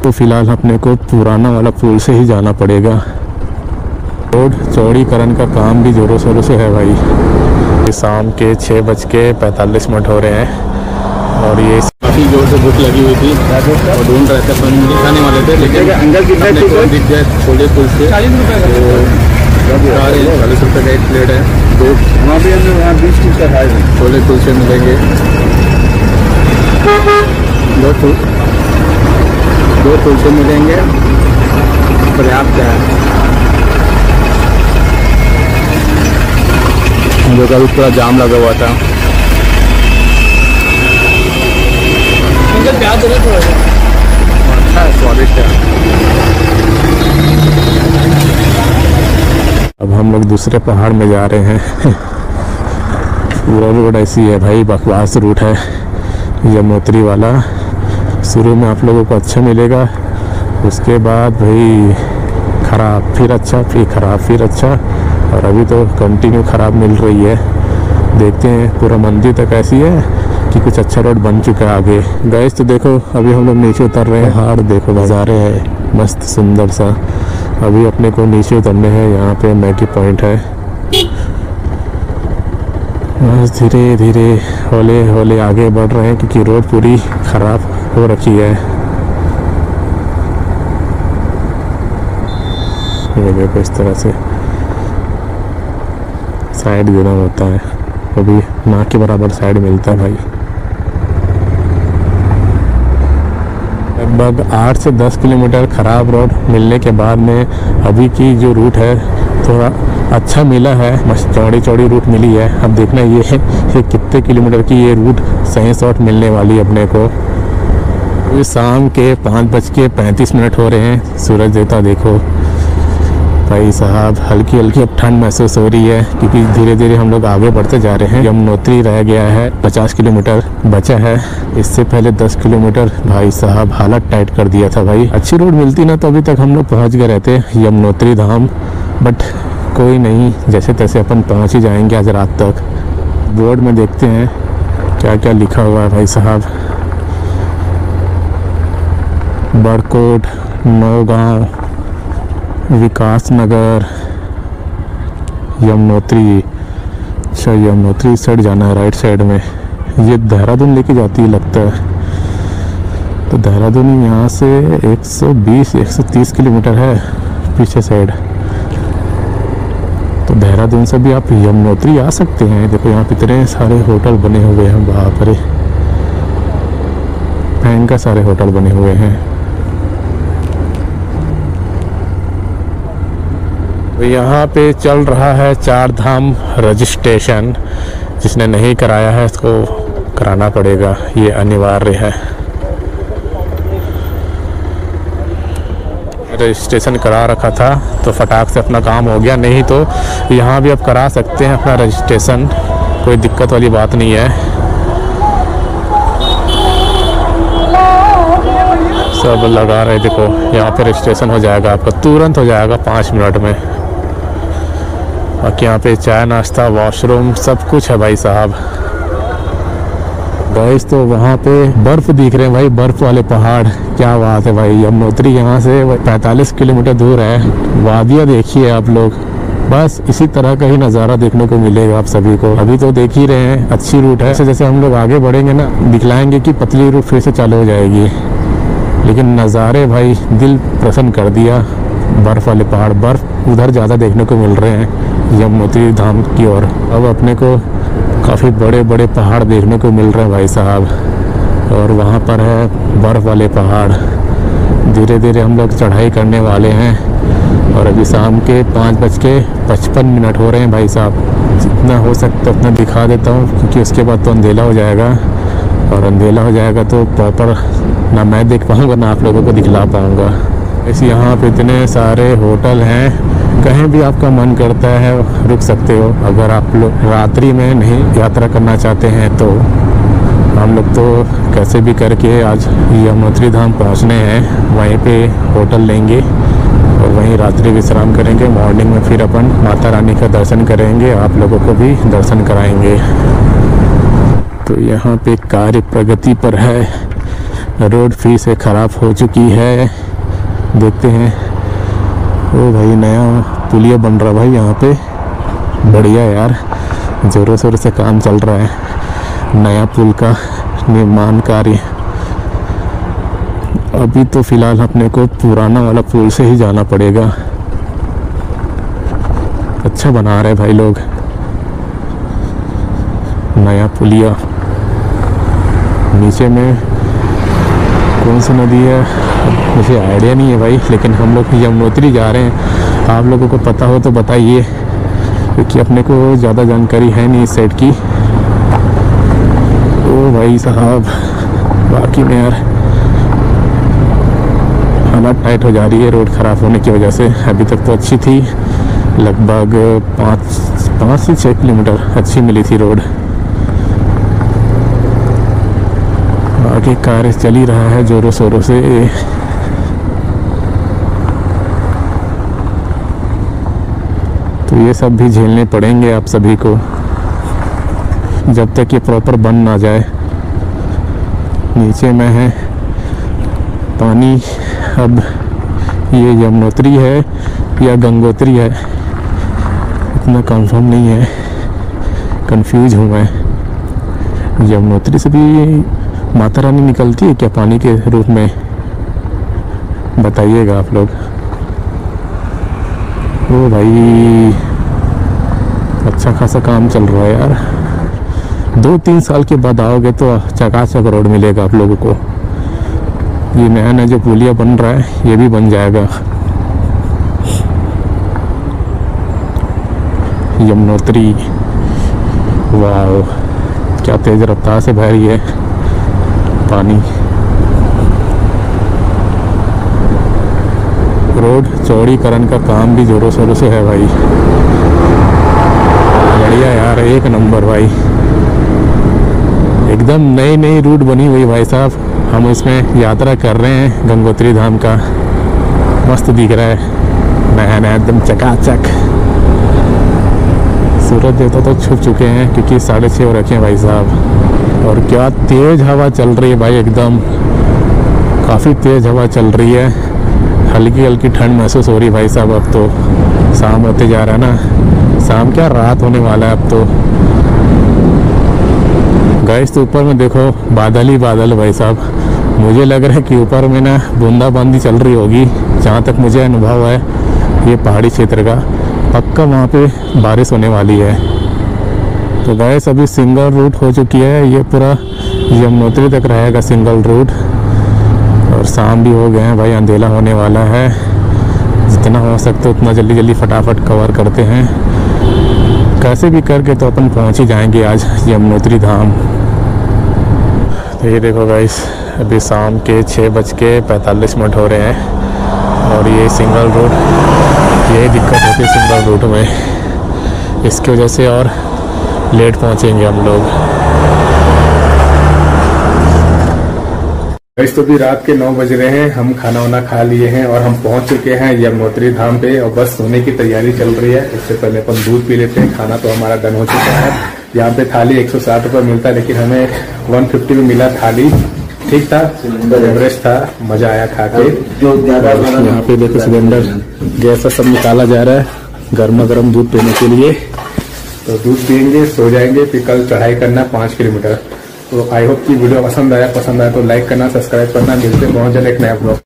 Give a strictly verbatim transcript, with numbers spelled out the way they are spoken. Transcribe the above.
तो फिलहाल अपने को पुराना वाला पुल से ही जाना पड़ेगा। रोड चौड़ीकरण का काम भी जोरों शोरों से है भाई। शाम के छः बज के पैंतालीस मिनट हो रहे हैं और ये काफ़ी जोर से भूख लगी हुई थी और ढूंढ रहे थे, पनीर खाने वाले थे, लेकिन अंदर कितना दिख गया छोले कुलचे चालीस रुपये चालीस रुपये का एक प्लेट है। दो वहाँ भी हमें वहाँ बीस तीस का खाए छोले कुलचे मिलेंगे। दो दो कुलचे मिलेंगे, पर्याप्त है। जो का भी पूरा जाम लगा हुआ था। प्याज थोड़ा अच्छा है, स्वादिष्ट है। अब हम लोग दूसरे पहाड़ में जा रहे हैं। पूरा रोड ऐसी है भाई, बकवास रूट है यमुनोत्री वाला। शुरू में आप लोगों को अच्छा मिलेगा, उसके बाद भाई ख़राब, फिर अच्छा, फिर ख़राब, फिर अच्छा, और अभी तो कंटिन्यू ख़राब मिल रही है। देखते हैं, पूरा मंदिर तक ऐसी है कि कुछ अच्छा रोड बन चुका है आगे। गैस तो देखो, अभी हम लोग नीचे उतर रहे हैं। पहाड़ देखो, नज़ारे है मस्त सुंदर सा। अभी अपने को नीचे उतरने हैं। यहाँ पे मैगी पॉइंट है। बस धीरे धीरे हौले हौले आगे बढ़ रहे हैं क्योंकि रोड पूरी ख़राब हो रखी है। ये देखो, इस तरह से साइड देना होता है, वो भी ना के बराबर साइड मिलता है भाई। लगभग आठ से दस किलोमीटर ख़राब रोड मिलने के बाद में अभी की जो रूट है थोड़ा अच्छा मिला है। मस्त चौड़ी चौड़ी रूट मिली है। अब देखना ये है कि कितने किलोमीटर की ये रूट सही शॉट मिलने वाली अपने को। अभी शाम के पाँच बज के पैंतीस मिनट हो रहे हैं। सूरज देवता देखो भाई साहब, हल्की हल्की अब ठंड महसूस हो रही है क्योंकि धीरे धीरे हम लोग आगे बढ़ते जा रहे हैं। यमुनोत्री रह गया है, पचास किलोमीटर बचा है। इससे पहले दस किलोमीटर भाई साहब हालत टाइट कर दिया था भाई। अच्छी रोड मिलती ना तो अभी तक हम लोग पहुंच गए रहते यमुनोत्री धाम, बट कोई नहीं, जैसे तैसे अपन पहुंच ही जाएंगे आज रात तक। बोर्ड में देखते हैं क्या क्या लिखा हुआ है भाई साहब। बरकोट, नौगांव, विकास नगर, यमुनोत्री। अच्छा, यमुनोत्री साइड जाना है, राइट साइड में। ये देहरादून लेके जाती है लगता है। तो देहरादून यहाँ से एक सौ बीस एक सौ तीस किलोमीटर है पीछे साइड। तो देहरादून से भी आप यमुनोत्री आ सकते हैं। देखो यहाँ कितने सारे होटल बने हुए हैं, बाप रे, भयंकर सारे होटल बने हुए हैं। तो यहाँ पे चल रहा है चार धाम रजिस्ट्रेशन। जिसने नहीं कराया है उसको कराना पड़ेगा, ये अनिवार्य है। रजिस्ट्रेशन करा रखा था तो फटाक से अपना काम हो गया, नहीं तो यहाँ भी आप करा सकते हैं अपना रजिस्ट्रेशन, कोई दिक्कत वाली बात नहीं है। सब लगा रहे, देखो यहाँ पे रजिस्ट्रेशन हो जाएगा आपका, तुरंत हो जाएगा पाँच मिनट में। बाकी यहाँ पे चाय नाश्ता वॉशरूम सब कुछ है भाई साहब। गाइस तो वहाँ पे बर्फ़ दिख रहे हैं भाई, बर्फ़ वाले पहाड़, क्या बात है भाई। यमुनोत्री यहाँ से पैंतालीस किलोमीटर दूर है। वादियाँ देखिए आप लोग, बस इसी तरह का ही नज़ारा देखने को मिलेगा आप सभी को। अभी तो देख ही रहे हैं, अच्छी रूट है। जैसे जैसे हम लोग आगे बढ़ेंगे ना, दिखलाएंगे कि पतली रूट फिर से चालू हो जाएगी। लेकिन नज़ारे भाई दिल प्रसन्न कर दिया। बर्फ़ वाले पहाड़, बर्फ़ उधर ज़्यादा देखने को मिल रहे हैं यमुनोत्री धाम की ओर। अब अपने को काफ़ी बड़े बड़े पहाड़ देखने को मिल रहे हैं भाई साहब, और वहाँ पर है बर्फ़ वाले पहाड़। धीरे धीरे हम लोग चढ़ाई करने वाले हैं और अभी शाम के पाँच बज के पचपन मिनट हो रहे हैं भाई साहब। जितना हो सकता उतना दिखा देता हूँ क्योंकि उसके बाद तो अंधेला हो जाएगा, और अंधेला हो जाएगा तो प्रॉपर ना मैं देख पाऊँगा ना आप लोगों को दिखला पाऊँगा। ऐसे यहाँ पे इतने सारे होटल हैं, कहीं भी आपका मन करता है रुक सकते हो। अगर आप लोग रात्रि में नहीं यात्रा करना चाहते हैं तो हम लोग तो कैसे भी करके आज यमुनोत्री धाम पहुँचने हैं। वहीं पे होटल लेंगे और वहीं रात्रि विश्राम करेंगे। मॉर्निंग में फिर अपन माता रानी का दर्शन करेंगे, आप लोगों को भी दर्शन कराएंगे। तो यहाँ पे कार्य प्रगति पर है। रोड फिर से ख़राब हो चुकी है। देखते हैं। ओ भाई नया पुलिया बन रहा भाई यहाँ पे, बढ़िया यार, ज़ोरों शोरों से काम चल रहा है नया पुल का निर्माण कार्य। अभी तो फ़िलहाल अपने को पुराना वाला पुल से ही जाना पड़ेगा। अच्छा बना रहे भाई लोग नया पुलिया। नीचे में कौन सी नदी है मुझे आइडिया नहीं है भाई, लेकिन हम लोग यमुनोत्री जा रहे हैं। आप लोगों को पता हो तो बताइए, क्योंकि अपने को ज़्यादा जानकारी है नहीं इस साइड की। ओ भाई साहब, बाकी में यार हालत टाइट हो जा रही है रोड ख़राब होने की वजह से। अभी तक तो अच्छी थी, लगभग पाँच पाँच से छः किलोमीटर अच्छी मिली थी रोड। आगे कार्य चल ही रहा है जोरों शोरों से। तो ये सब भी झेलने पड़ेंगे आप सभी को जब तक ये प्रॉपर बन ना जाए। नीचे में है पानी। अब ये यमुनोत्री है या गंगोत्री है इतना कंफर्म नहीं है, कंफ्यूज हूँ मैं। यमुनोत्री से भी माता रानी निकलती है क्या पानी के रूप में, बताइएगा आप लोग। ओ भाई अच्छा खासा काम चल रहा है यार। दो तीन साल के बाद आओगे तो चकाचक रोड मिलेगा आप लोगों को। ये नया नया जो पुलिया बन रहा है ये भी बन जाएगा। यमुनोत्री, वाह क्या तेज रफ्तार से बह रही है पानी। रोड चौड़ीकरण का काम भी जोरों शोरों से है भाई। बढ़िया यार, एक नंबर भाई, एकदम नई नई रूट बनी हुई भाई साहब। हम इसमें यात्रा कर रहे हैं गंगोत्री धाम का। मस्त दिख रहा है नया नया एकदम चकाचक। सूरज देवता तो छुप चुके हैं क्योंकि साढ़े छः हो रखे हैं भाई साहब। और क्या तेज़ हवा चल रही है भाई, एकदम काफ़ी तेज़ हवा चल रही है। हल्की हल्की ठंड महसूस हो रही है भाई साहब। अब तो शाम होते जा रहा है ना, शाम क्या रात होने वाला है अब तो। गैस तो ऊपर में देखो बादल ही बादल भाई साहब। मुझे लग रहा है कि ऊपर में ना बूंदाबांदी चल रही होगी, जहाँ तक मुझे अनुभव है ये पहाड़ी क्षेत्र का। पक्का वहाँ पे बारिश होने वाली है। तो गैस अभी सिंगल रूट हो चुकी है, ये पूरा यमुनोत्री तक रहेगा सिंगल रूट। और शाम भी हो गए हैं भाई, अंधेरा होने वाला है। जितना हो सकता है उतना जल्दी जल्दी फटाफट कवर करते हैं। कैसे भी करके तो अपन पहुंच ही जाएंगे आज यमुनोत्री धाम। तो ये देखो गाइस, अभी शाम के छः बज के पैंतालीस मिनट हो रहे हैं और ये सिंगल रूट, यही दिक्कत होती है सिंगल रूट में। इसकी वजह से और लेट पहुंचेंगे हम लोग। गाइस तो भी रात के नौ बज रहे हैं, हम खाना वाना खा लिए हैं और हम पहुंच चुके हैं यमुनोत्री धाम पे और बस सोने की तैयारी चल रही है। इससे पहले अपन दूध पी लेते हैं। खाना तो हमारा डन हो चुका है। यहाँ पे थाली एक सौ साठ रुपये मिलता है, लेकिन हमें एक सौ पचास में मिला थाली। ठीक था, एवरेज था, मजा आया खा के। यहाँ पे देखो सिलेंडर गैस सब निकाला जा रहा है गर्मा गर्म दूध पीने के लिए। तो दूध पियेंगे, सो जाएंगे, फिर कल चढ़ाई करना पाँच किलोमीटर। तो आई होप कि वीडियो पसंद आया पसंद आया तो लाइक करना, सब्सक्राइब करना। मिलते हैं बहुत जल्द एक नया ब्लॉग।